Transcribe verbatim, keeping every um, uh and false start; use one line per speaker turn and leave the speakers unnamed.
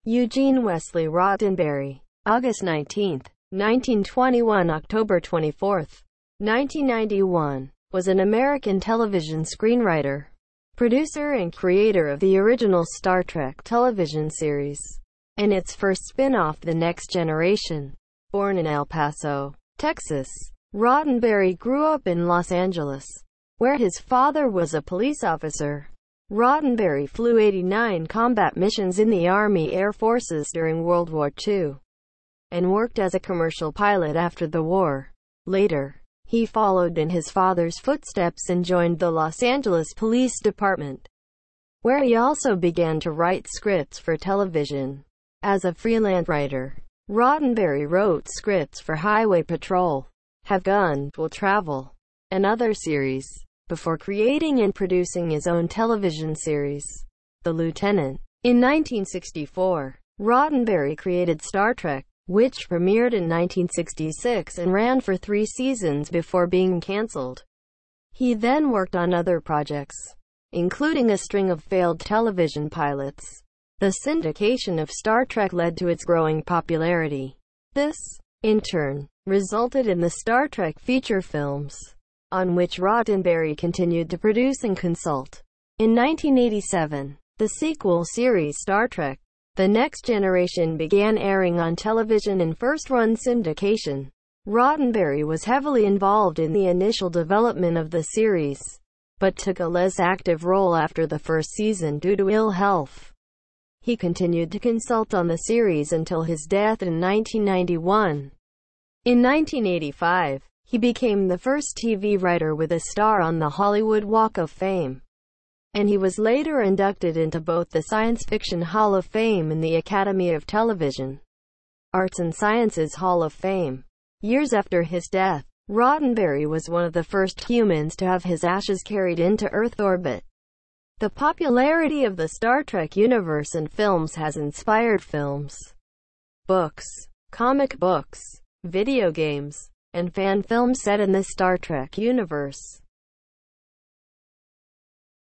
Eugene Wesley Roddenberry, August nineteenth, nineteen twenty-one – October twenty-fourth, nineteen ninety-one, was an American television screenwriter, producer and creator of the original Star Trek television series, and its first spin-off, The Next Generation. Born in El Paso, Texas, Roddenberry grew up in Los Angeles, where his father was a police officer. Roddenberry flew eighty-nine combat missions in the Army Air Forces during World War Two, and worked as a commercial pilot after the war. Later, he followed in his father's footsteps and joined the Los Angeles Police Department, where he also began to write scripts for television. As a freelance writer, Roddenberry wrote scripts for Highway Patrol, Have Gun, Will Travel, and other series, before creating and producing his own television series, The Lieutenant. In nineteen sixty-four, Roddenberry created Star Trek, which premiered in nineteen sixty-six and ran for three seasons before being cancelled. He then worked on other projects, including a string of failed television pilots. The syndication of Star Trek led to its growing popularity. This, in turn, resulted in the Star Trek feature films, on which Roddenberry continued to produce and consult. In nineteen eighty-seven, the sequel series Star Trek: The Next Generation began airing on television in first-run syndication. Roddenberry was heavily involved in the initial development of the series, but took a less active role after the first season due to ill health. He continued to consult on the series until his death in nineteen ninety-one. In nineteen eighty-five, he became the first T V writer with a star on the Hollywood Walk of Fame, and he was later inducted into both the Science Fiction Hall of Fame and the Academy of Television Arts and Sciences Hall of Fame. Years after his death, Roddenberry was one of the first humans to have his ashes carried into Earth orbit. The popularity of the Star Trek universe and films has inspired films, books, comic books, video games, and fan films set in the Star Trek universe.